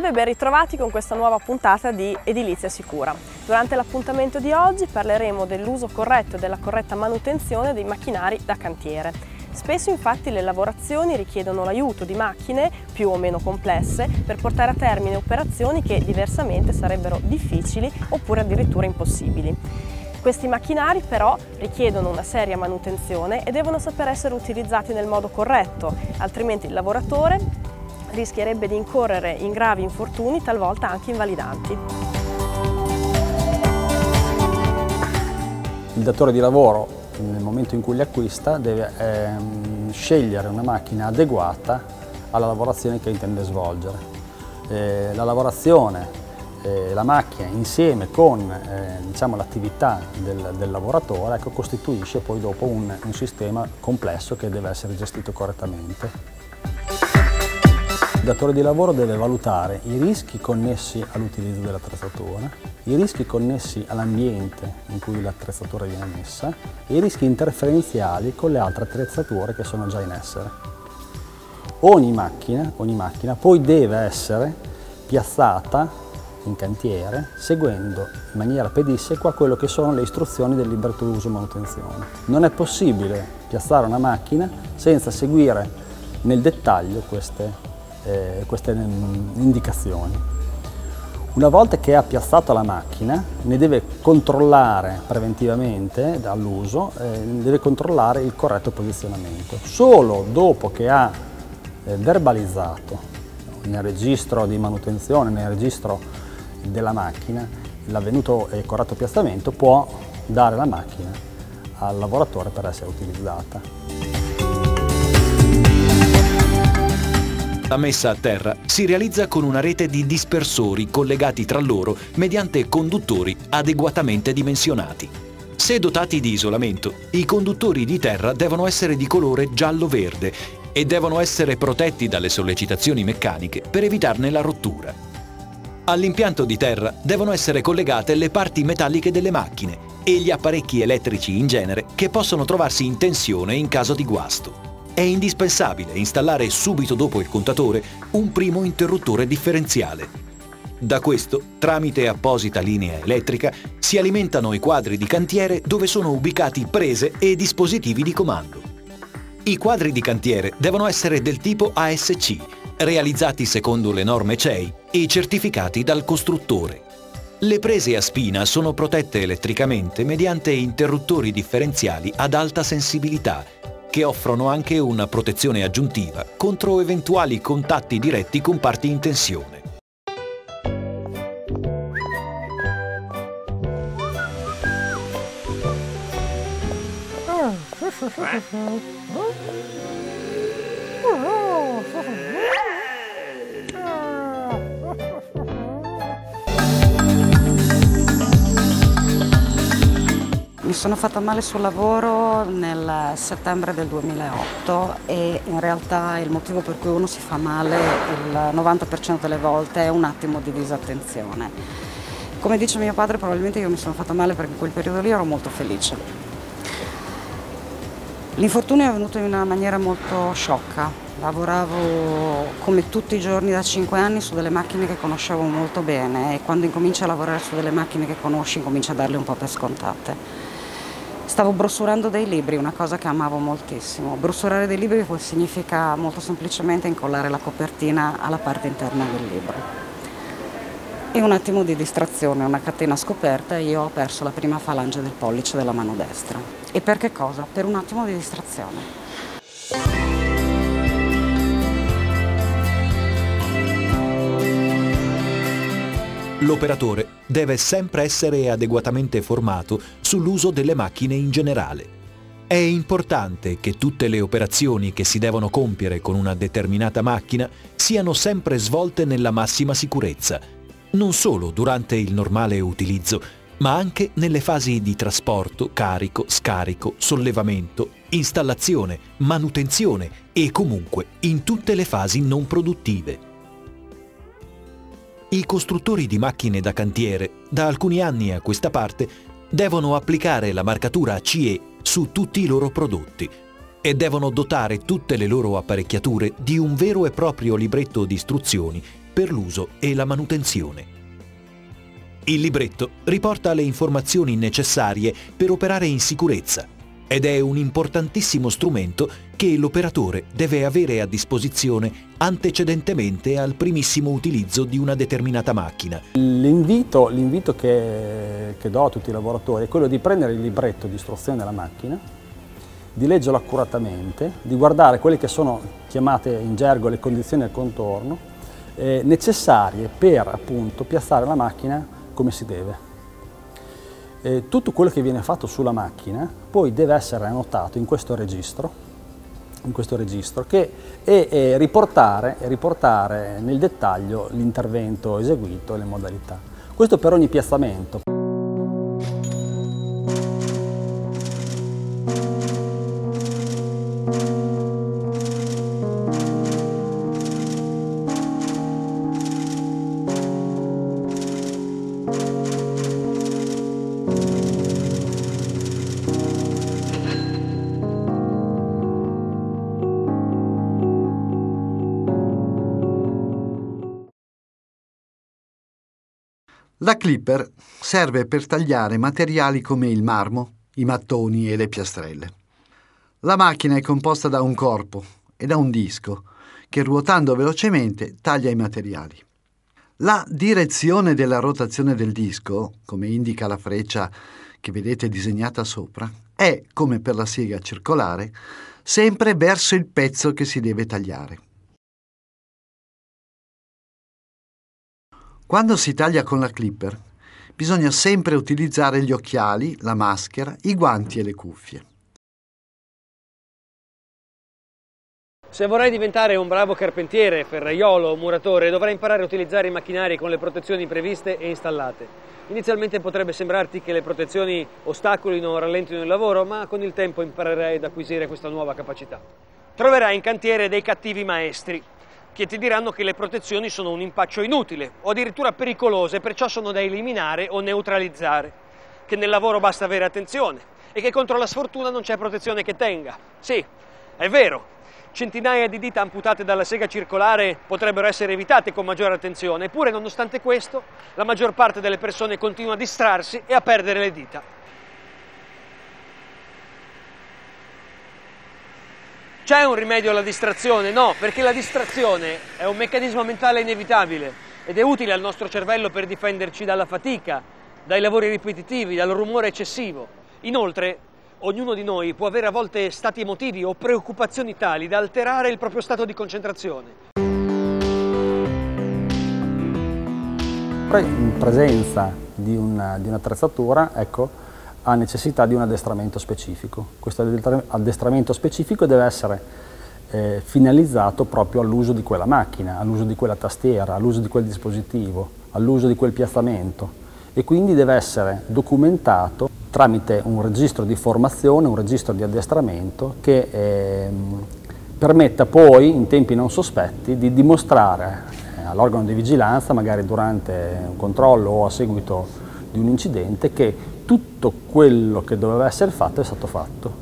e ben ritrovati con questa nuova puntata di Edilizia Sicura. Durante l'appuntamento di oggi parleremo dell'uso corretto e della corretta manutenzione dei macchinari da cantiere. Spesso infatti le lavorazioni richiedono l'aiuto di macchine più o meno complesse per portare a termine operazioni che diversamente sarebbero difficili oppure addirittura impossibili. Questi macchinari però richiedono una seria manutenzione e devono saper essere utilizzati nel modo corretto, altrimenti il lavoratore rischierebbe di incorrere in gravi infortuni, talvolta anche invalidanti. Il datore di lavoro, nel momento in cui li acquista, deve scegliere una macchina adeguata alla lavorazione che intende svolgere. La lavorazione, la macchina insieme con diciamo, l'attività del lavoratore costituisce poi dopo un sistema complesso che deve essere gestito correttamente. Il datore di lavoro deve valutare i rischi connessi all'utilizzo dell'attrezzatura, i rischi connessi all'ambiente in cui l'attrezzatura viene messa e i rischi interferenziali con le altre attrezzature che sono già in essere. Ogni macchina poi deve essere piazzata in cantiere seguendo in maniera pedissequa quello che sono le istruzioni del libretto uso manutenzione. Non è possibile piazzare una macchina senza seguire nel dettaglio queste indicazioni. Una volta che ha piazzato la macchina, ne deve controllare preventivamente dall'uso, deve controllare il corretto posizionamento. Solo dopo che ha verbalizzato nel registro di manutenzione, nel registro della macchina, l'avvenuto e corretto piazzamento, può dare la macchina al lavoratore per essere utilizzata. La messa a terra si realizza con una rete di dispersori collegati tra loro mediante conduttori adeguatamente dimensionati. Se dotati di isolamento, i conduttori di terra devono essere di colore giallo-verde e devono essere protetti dalle sollecitazioni meccaniche per evitarne la rottura. All'impianto di terra devono essere collegate le parti metalliche delle macchine e gli apparecchi elettrici in genere che possono trovarsi in tensione in caso di guasto. È indispensabile installare subito dopo il contatore un primo interruttore differenziale. Da questo, tramite apposita linea elettrica, si alimentano i quadri di cantiere dove sono ubicati prese e dispositivi di comando. I quadri di cantiere devono essere del tipo ASC, realizzati secondo le norme CEI e certificati dal costruttore. Le prese a spina sono protette elettricamente mediante interruttori differenziali ad alta sensibilità, che offrono anche una protezione aggiuntiva contro eventuali contatti diretti con parti in tensione. Mi sono fatta male sul lavoro nel settembre del 2008 e in realtà il motivo per cui uno si fa male il 90% delle volte è un attimo di disattenzione. Come dice mio padre, probabilmente io mi sono fatta male perché in quel periodo lì ero molto felice. L'infortunio è avvenuto in una maniera molto sciocca. Lavoravo come tutti i giorni da 5 anni su delle macchine che conoscevo molto bene e quando incominci a lavorare su delle macchine che conosci incominci a darle un po' per scontate. Stavo brossurando dei libri, una cosa che amavo moltissimo. Brossurare dei libri significa molto semplicemente incollare la copertina alla parte interna del libro. E un attimo di distrazione, una catena scoperta e io ho perso la prima falange del pollice della mano destra. E per che cosa? Per un attimo di distrazione. L'operatore deve sempre essere adeguatamente formato sull'uso delle macchine in generale. È importante che tutte le operazioni che si devono compiere con una determinata macchina siano sempre svolte nella massima sicurezza, non solo durante il normale utilizzo, ma anche nelle fasi di trasporto, carico, scarico, sollevamento, installazione, manutenzione e comunque in tutte le fasi non produttive. I costruttori di macchine da cantiere, da alcuni anni a questa parte, devono applicare la marcatura CE su tutti i loro prodotti e devono dotare tutte le loro apparecchiature di un vero e proprio libretto di istruzioni per l'uso e la manutenzione. Il libretto riporta le informazioni necessarie per operare in sicurezza ed è un importantissimo strumento che l'operatore deve avere a disposizione antecedentemente al primissimo utilizzo di una determinata macchina. L'invito che do a tutti i lavoratori è quello di prendere il libretto di istruzione della macchina, di leggerlo accuratamente, di guardare quelle che sono chiamate in gergo le condizioni al contorno necessarie per appunto piazzare la macchina come si deve. Tutto quello che viene fatto sulla macchina poi deve essere annotato in questo registro che e riportare nel dettaglio l'intervento eseguito e le modalità. Questo per ogni piazzamento. La clipper serve per tagliare materiali come il marmo, i mattoni e le piastrelle. La macchina è composta da un corpo e da un disco che ruotando velocemente taglia i materiali. La direzione della rotazione del disco, come indica la freccia che vedete disegnata sopra, è, come per la sega circolare, sempre verso il pezzo che si deve tagliare. Quando si taglia con la clipper, bisogna sempre utilizzare gli occhiali, la maschera, i guanti e le cuffie. Se vorrai diventare un bravo carpentiere, ferraiolo o muratore, dovrai imparare a utilizzare i macchinari con le protezioni previste e installate. Inizialmente potrebbe sembrarti che le protezioni ostacolino o rallentino il lavoro, ma con il tempo imparerai ad acquisire questa nuova capacità. Troverai in cantiere dei cattivi maestri, che ti diranno che le protezioni sono un impaccio inutile o addirittura pericolose, perciò sono da eliminare o neutralizzare, che nel lavoro basta avere attenzione e che contro la sfortuna non c'è protezione che tenga. Sì, è vero, centinaia di dita amputate dalla sega circolare potrebbero essere evitate con maggiore attenzione, eppure nonostante questo la maggior parte delle persone continua a distrarsi e a perdere le dita. C'è un rimedio alla distrazione? No, perché la distrazione è un meccanismo mentale inevitabile ed è utile al nostro cervello per difenderci dalla fatica, dai lavori ripetitivi, dal rumore eccessivo. Inoltre, ognuno di noi può avere a volte stati emotivi o preoccupazioni tali da alterare il proprio stato di concentrazione. In presenza di un'attrezzatura, ecco, ha necessità di un addestramento specifico. Questo addestramento specifico deve essere finalizzato proprio all'uso di quella macchina, all'uso di quella tastiera, all'uso di quel dispositivo, all'uso di quel piazzamento e quindi deve essere documentato tramite un registro di formazione, un registro di addestramento che permetta poi in tempi non sospetti di dimostrare all'organo di vigilanza, magari durante un controllo o a seguito di un incidente, che tutto quello che doveva essere fatto è stato fatto.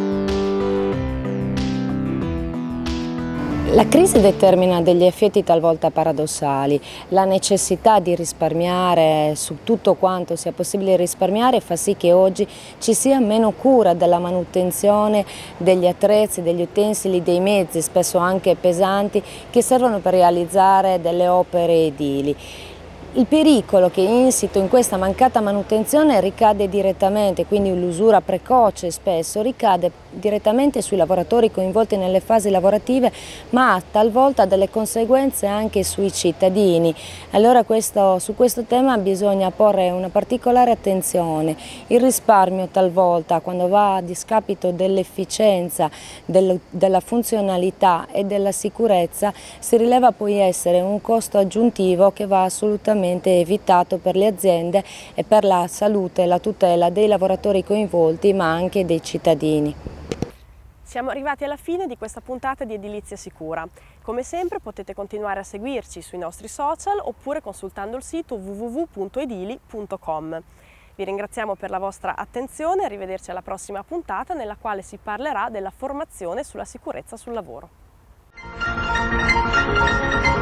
La crisi determina degli effetti talvolta paradossali. La necessità di risparmiare su tutto quanto sia possibile risparmiare fa sì che oggi ci sia meno cura della manutenzione degli attrezzi, degli utensili, dei mezzi, spesso anche pesanti, che servono per realizzare delle opere edili. Il pericolo che è insito in questa mancata manutenzione ricade direttamente, quindi l'usura precoce spesso ricade direttamente sui lavoratori coinvolti nelle fasi lavorative, ma ha talvolta delle conseguenze anche sui cittadini. Allora su questo tema bisogna porre una particolare attenzione. Il risparmio talvolta, quando va a discapito dell'efficienza, della funzionalità e della sicurezza, si rileva poi essere un costo aggiuntivo che va assolutamente evitato per le aziende e per la salute e la tutela dei lavoratori coinvolti, ma anche dei cittadini. Siamo arrivati alla fine di questa puntata di Edilizia Sicura. Come sempre potete continuare a seguirci sui nostri social oppure consultando il sito www.edili.com. Vi ringraziamo per la vostra attenzione e arrivederci alla prossima puntata nella quale si parlerà della formazione sulla sicurezza sul lavoro.